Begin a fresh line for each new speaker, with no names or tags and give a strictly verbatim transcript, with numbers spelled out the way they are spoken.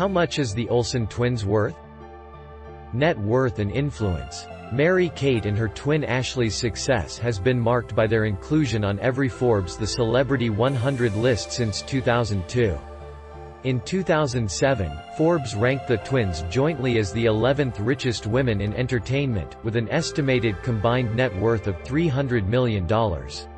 How much is the Olsen twins worth? Net worth and influence. Mary-Kate and her twin Ashley's success has been marked by their inclusion on every Forbes The Celebrity one hundred list since two thousand two. In two thousand seven, Forbes ranked the twins jointly as the eleventh richest women in entertainment, with an estimated combined net worth of three hundred million dollars.